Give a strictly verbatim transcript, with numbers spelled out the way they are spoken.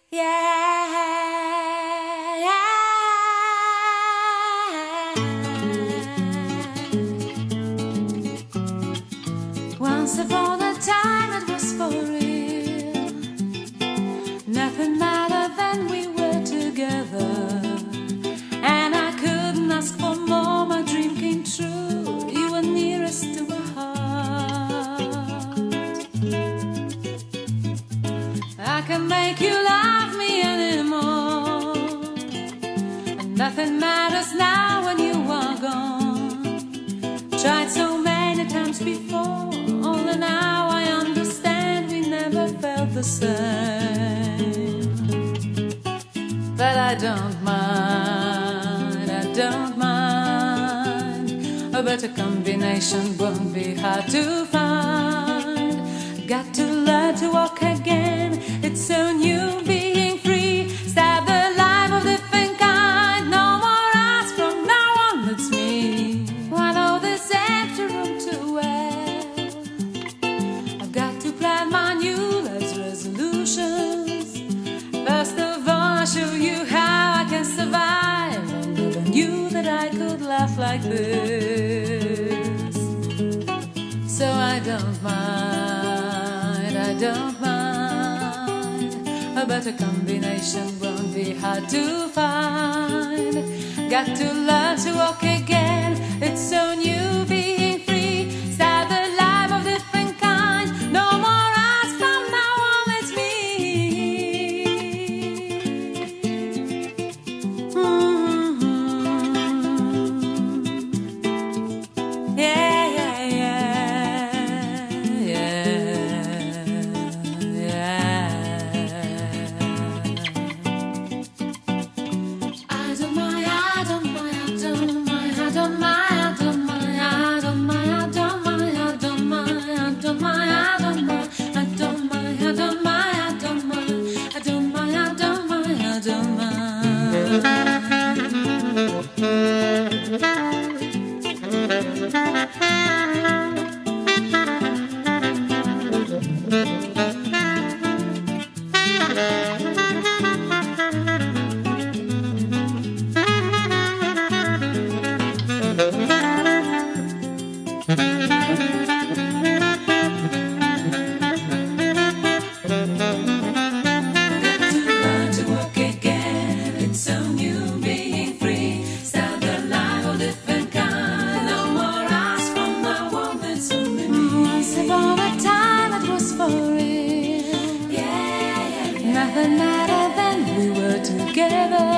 Yeah, yeah. Once upon a time it was for real. Nothing mattered when we were together, and I couldn't ask for more. My dream came true. You were nearest to my heart. I can make you love me anymore, and nothing matters now when you are gone. Tried so many times before, only now I understand we never felt the same. But I don't mind, I don't mind. A better combination won't be hard to find. Got to learn to walk again. It's so new being free. Start the life of different kind. No more us from now on, it's me. I know this empty room too well. I've got to plan my new life's resolutions. First of all, I'll show you how I can survive. I never knew that I could laugh like this. So I don't mind, I don't mind. A better combination won't be hard to find. Got to learn to walk again. It's so new being free. Start the life of different kind. No more us from now on, it's me. Mm-hmm. Yeah, yeah, yeah, yeah, yeah. I don't mind, I don't mind, I don't mind, I don't mind, I don't mind, I don't mind, I don't mind, I don't mind, I don't mind, I don't mind, I don't mind, I don't mind, I don't mind, I don't mind, I don't mind, I don't mind. Nothing mattered then we were together.